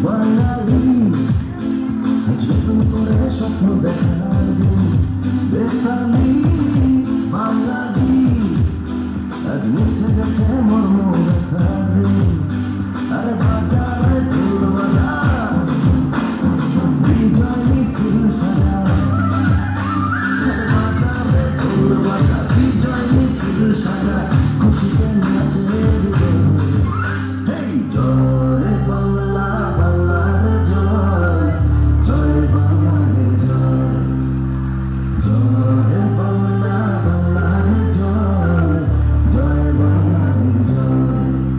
বাঙালি নতুন করে স্বপ্ন দেখার বেতালি বাঙালি আজ মুছে গেছে মর্ম দেখার আরে বাজারে ঢোল বাজার বিজয় মিছিল সারা আরে বাজারে ঢোল বাজার বিজয় মিছিল সারা খুশিতে নাচে হেই জয় বাংলা বাংলার জয় জয় বাংলার জয় জয় বাংলা বাংলার জয় জয় বাংলার জয়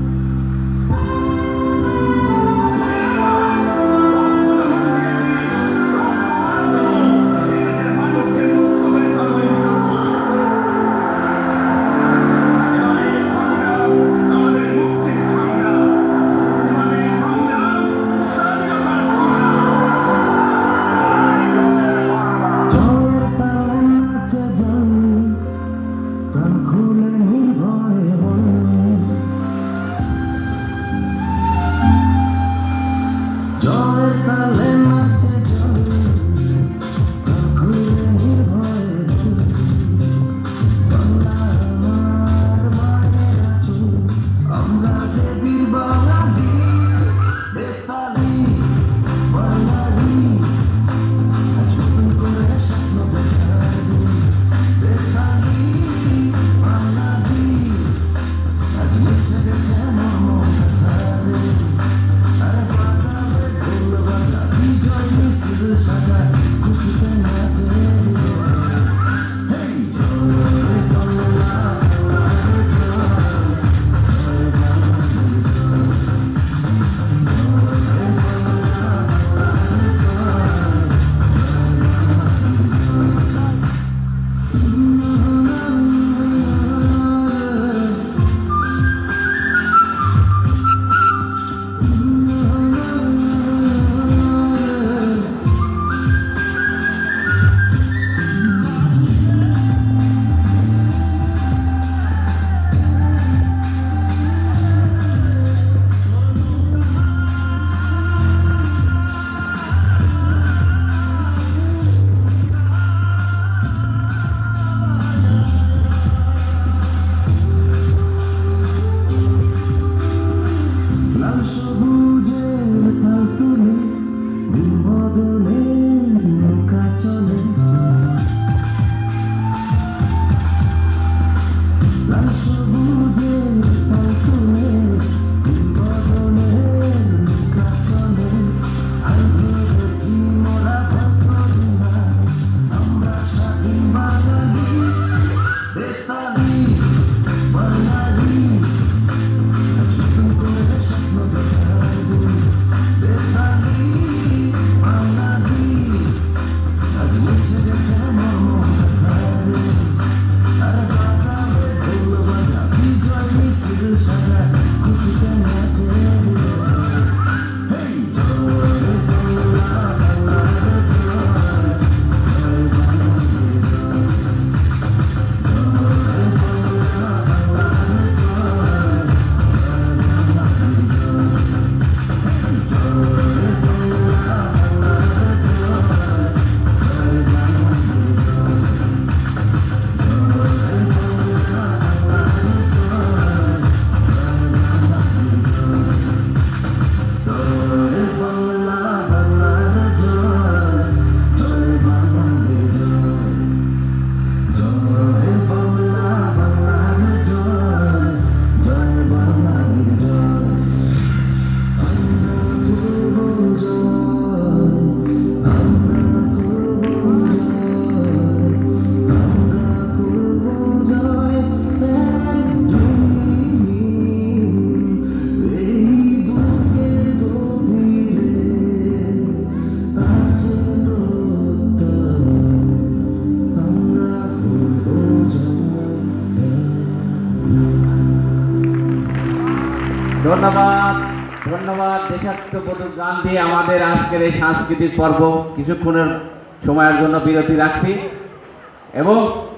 জয় তালে নাচে জয় খুলে নির্ভয়ে বাংলা আমার মায়ের আঁচল আমরা যে বীর বাঙালি বেতালি বাঙালি আজ নতুন করে স্বপ্ন দেখার বেতালি বাঙালি আজ মুছে গেছে মর্ম দেখার আরে বাজারে ঢোল বাজা বিজয় মিছিল সাজা খুশিতে নাচে হেই জয় বাংলা বাংলার জয় জয় বাংলার জয় জয় বাংলা বাংলার লাল সবুজের পাল তুলে দিন বদলের নৌকা চলে লাল সবুজের পাল তুলে দিন বদলের নৌকা চলে আর ধরেছি মোরা ভদ্রদিনা আমরা স্বাধীন বাঙালি বেতালি বাঙালি নতুন করে স্বপ্ন দেখার বেতালি বাঙালি আজ মুছে গেছে মর্ম দেখার আরে বাজারে ঢোল বাজা বিজয় মিছিল সাজা খুশিতে নাচে হেই জয় বাংলা বাংলার জয় জয় বাংলার জয় জয় বাংলা বাংলার জয় ধন্যবাদ ধন্যবাদ দেশাত্মবোধক গান দিয়ে আমাদের আজকের এই সাংস্কৃতিক পর্ব কিছুক্ষণের সময়ের জন্য বিরতি রাখছি এবং